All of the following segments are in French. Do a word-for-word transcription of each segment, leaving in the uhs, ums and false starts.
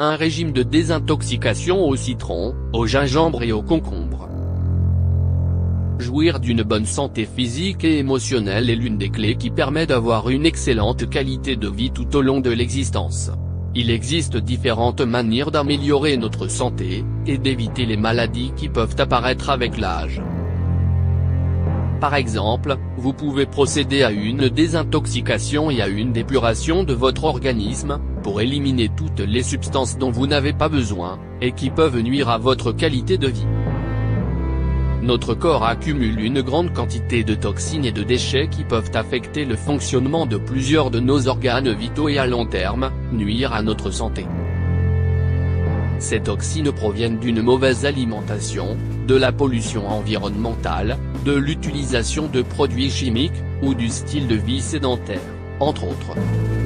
Un régime de désintoxication au citron, au gingembre et au concombre. Jouir d'une bonne santé physique et émotionnelle est l'une des clés qui permet d'avoir une excellente qualité de vie tout au long de l'existence. Il existe différentes manières d'améliorer notre santé, et d'éviter les maladies qui peuvent apparaître avec l'âge. Par exemple, vous pouvez procéder à une désintoxication et à une dépuration de votre organisme, pour éliminer toutes les substances dont vous n'avez pas besoin, et qui peuvent nuire à votre qualité de vie. Notre corps accumule une grande quantité de toxines et de déchets qui peuvent affecter le fonctionnement de plusieurs de nos organes vitaux et à long terme, nuire à notre santé. Ces toxines proviennent d'une mauvaise alimentation, de la pollution environnementale, de l'utilisation de produits chimiques, ou du style de vie sédentaire, entre autres.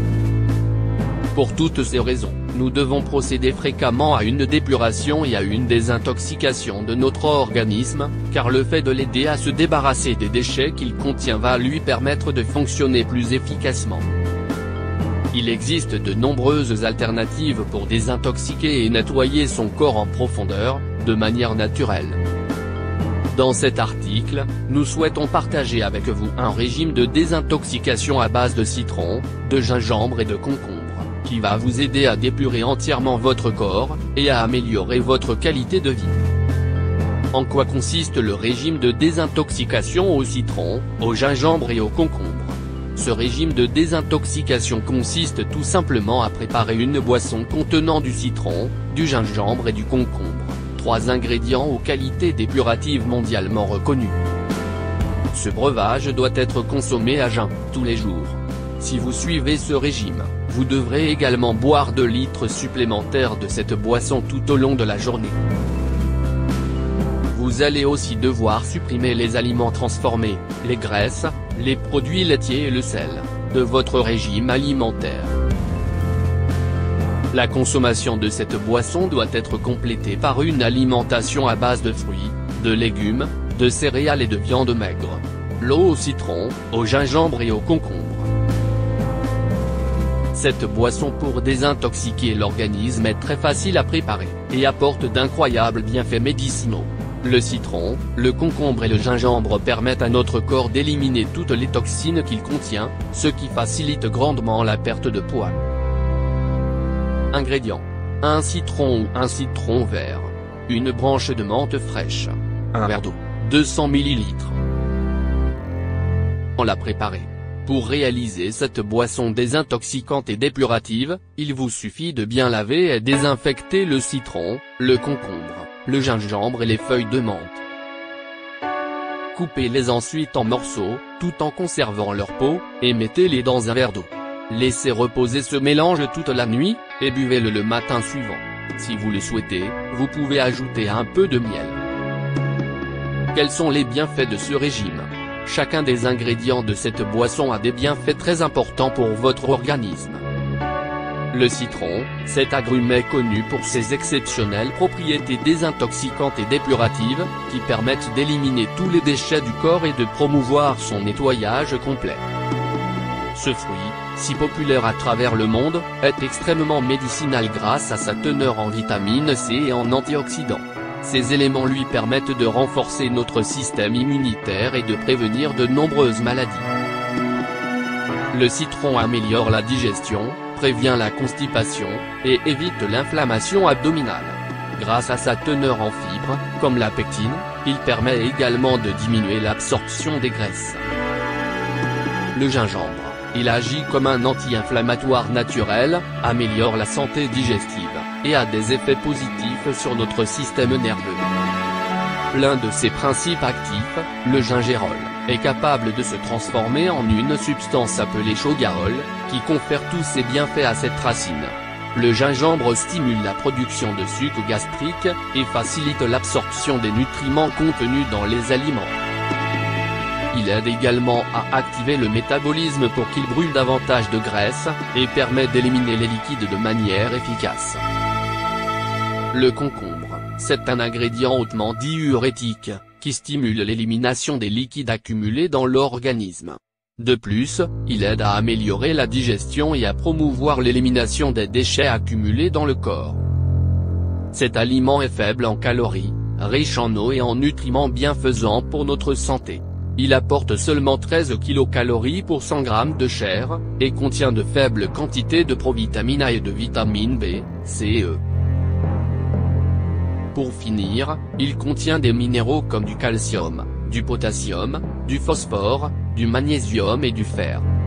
Pour toutes ces raisons, nous devons procéder fréquemment à une dépuration et à une désintoxication de notre organisme, car le fait de l'aider à se débarrasser des déchets qu'il contient va lui permettre de fonctionner plus efficacement. Il existe de nombreuses alternatives pour désintoxiquer et nettoyer son corps en profondeur, de manière naturelle. Dans cet article, nous souhaitons partager avec vous un régime de désintoxication à base de citron, de gingembre et de concombre, qui va vous aider à dépurer entièrement votre corps, et à améliorer votre qualité de vie. En quoi consiste le régime de désintoxication au citron, au gingembre et au concombre? Ce régime de désintoxication consiste tout simplement à préparer une boisson contenant du citron, du gingembre et du concombre, trois ingrédients aux qualités dépuratives mondialement reconnues. Ce breuvage doit être consommé à jeun, tous les jours. Si vous suivez ce régime, vous devrez également boire deux litres supplémentaires de cette boisson tout au long de la journée. Vous allez aussi devoir supprimer les aliments transformés, les graisses, les produits laitiers et le sel, de votre régime alimentaire. La consommation de cette boisson doit être complétée par une alimentation à base de fruits, de légumes, de céréales et de viande maigre. L'eau au citron, au gingembre et au concombre. Cette boisson pour désintoxiquer l'organisme est très facile à préparer, et apporte d'incroyables bienfaits médicinaux. Le citron, le concombre et le gingembre permettent à notre corps d'éliminer toutes les toxines qu'il contient, ce qui facilite grandement la perte de poids. Ingrédients. Un citron ou un citron vert. Une branche de menthe fraîche. Un verre d'eau. deux cents millilitres. On l'a préparé. Pour réaliser cette boisson désintoxicante et dépurative, il vous suffit de bien laver et désinfecter le citron, le concombre, le gingembre et les feuilles de menthe. Coupez-les ensuite en morceaux, tout en conservant leur peau, et mettez-les dans un verre d'eau. Laissez reposer ce mélange toute la nuit, et buvez-le le matin suivant. Si vous le souhaitez, vous pouvez ajouter un peu de miel. Quels sont les bienfaits de ce régime? Chacun des ingrédients de cette boisson a des bienfaits très importants pour votre organisme. Le citron, cet agrume est connu pour ses exceptionnelles propriétés désintoxicantes et dépuratives, qui permettent d'éliminer tous les déchets du corps et de promouvoir son nettoyage complet. Ce fruit, si populaire à travers le monde, est extrêmement médicinal grâce à sa teneur en vitamine C et en antioxydants. Ces éléments lui permettent de renforcer notre système immunitaire et de prévenir de nombreuses maladies. Le citron améliore la digestion, prévient la constipation, et évite l'inflammation abdominale. Grâce à sa teneur en fibres, comme la pectine, il permet également de diminuer l'absorption des graisses. Le gingembre, il agit comme un anti-inflammatoire naturel, améliore la santé digestive, et a des effets positifs sur notre système nerveux. L'un de ses principes actifs, le gingérol, est capable de se transformer en une substance appelée chogarol, qui confère tous ses bienfaits à cette racine. Le gingembre stimule la production de sucre gastrique, et facilite l'absorption des nutriments contenus dans les aliments. Il aide également à activer le métabolisme pour qu'il brûle davantage de graisse, et permet d'éliminer les liquides de manière efficace. Le concombre, c'est un ingrédient hautement diurétique, qui stimule l'élimination des liquides accumulés dans l'organisme. De plus, il aide à améliorer la digestion et à promouvoir l'élimination des déchets accumulés dans le corps. Cet aliment est faible en calories, riche en eau et en nutriments bienfaisants pour notre santé. Il apporte seulement treize kilocalories pour cent grammes de chair, et contient de faibles quantités de provitamine A et de vitamine B, C et E. Pour finir, il contient des minéraux comme du calcium, du potassium, du phosphore, du magnésium et du fer.